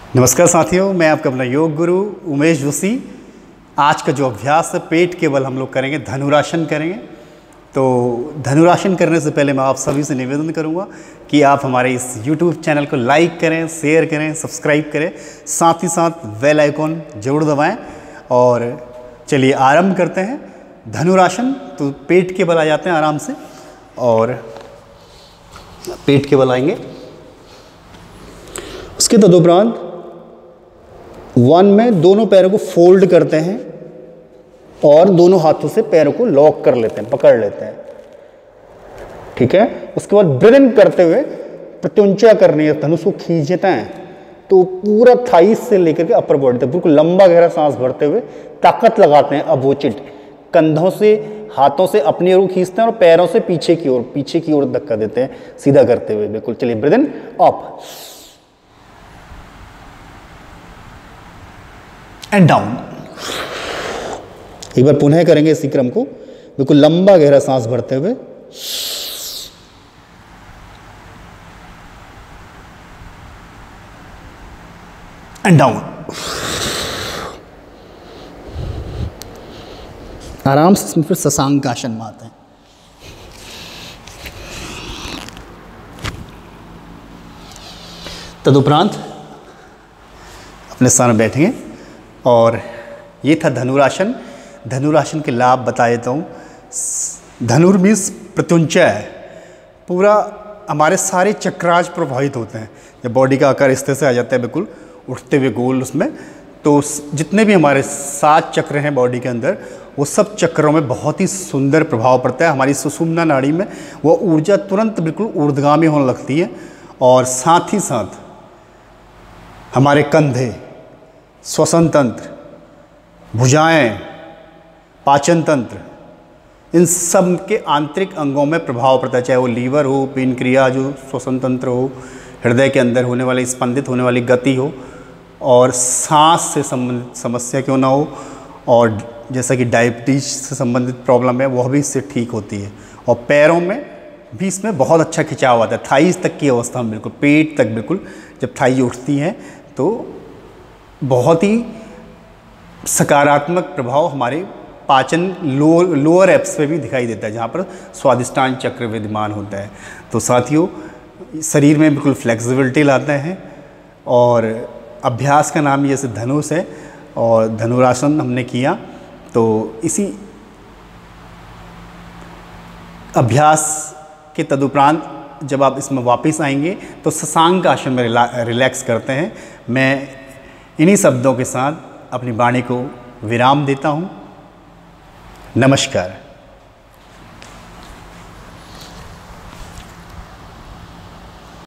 नमस्कार साथियों, मैं आपका अपना योग गुरु उमेश जोशी। आज का जो अभ्यास है पेट के बल हम लोग करेंगे, धनुरासन करेंगे। तो धनुरासन करने से पहले मैं आप सभी से निवेदन करूंगा कि आप हमारे इस YouTube चैनल को लाइक करें, शेयर करें, सब्सक्राइब करें, साथ ही साथ बेल आइकॉन जरूर दबाएं। और चलिए आरंभ करते हैं धनुरासन। तो पेट के बल आ जाते हैं आराम से, और पेट के बल आएंगे। उसके तदुपरांत 1 में दोनों पैरों को फोल्ड करते हैं और दोनों हाथों से पैरों को लॉक कर लेते हैं, पकड़ लेते हैं। ठीक है। उसके बाद ब्रीथ इन करते हुए प्रत्युंचा करनी है, धनुष को खींचते हैं तो पूरा थाइस से लेकर के अपर बॉडी तक बिल्कुल लंबा गहरा सांस भरते हुए ताकत लगाते हैं। अवोचित कंधों से, हाथों से अपनी ओर खींचते हैं और पैरों से पीछे की ओर धक्का देते हैं, सीधा करते हुए। बिल्कुल। चलिए breathe in up and down. एक बार पुनः करेंगे इसी क्रम को, बिल्कुल लंबा गहरा सांस भरते हुए। And down. आराम से इसमें फिर शशांक आसन में आते हैं। तदुपरांत अपने स्थान में बैठेंगे। और ये था धनुरासन। धनुरासन के लाभ बता देता हूँ। धनुर मीन्स प्रत्युंचा है। पूरा हमारे सारे चक्राज प्रभावित होते हैं जब बॉडी का आकार इस तरह से आ जाता है, बिल्कुल उठते हुए गोल उसमें। तो जितने भी हमारे 7 चक्र हैं बॉडी के अंदर, वो सब चक्रों में बहुत ही सुंदर प्रभाव पड़ता है। हमारी सुषुम्ना नाड़ी में वो ऊर्जा तुरंत बिल्कुल ऊर्ध्वगामी होने लगती है। और साथ ही साथ हमारे कंधे, श्वसन तंत्र, भुजाएं, पाचन तंत्र, इन सब के आंतरिक अंगों में प्रभाव पड़ता है। चाहे वो लीवर हो, पेनक्रिया जो श्वसन तंत्र हो, हृदय के अंदर होने वाली स्पंदित होने वाली गति हो, और सांस से संबंधित समस्या क्यों ना हो, और जैसा कि डायबिटीज से संबंधित प्रॉब्लम है वह भी इससे ठीक होती है। और पैरों में भी इसमें बहुत अच्छा खिंचाव आता है, थाइस तक की अवस्था में, बिल्कुल पेट तक। बिल्कुल जब थाई उठती हैं तो बहुत ही सकारात्मक प्रभाव हमारे पाचन लोअर एब्स पे भी दिखाई देता है, जहाँ पर स्वादिष्टान चक्र विद्यमान होता है। तो साथियों, शरीर में बिल्कुल फ्लेक्सिबिलिटी लाते हैं। और अभ्यास का नाम जैसे धनुष है, और धनुरासन हमने किया। तो इसी अभ्यास के तदुपरांत जब आप इसमें वापस आएंगे तो शशांक आसन में रिलैक्स करते हैं। मैं इन्हीं शब्दों के साथ अपनी वाणी को विराम देता हूँ। नमस्कार।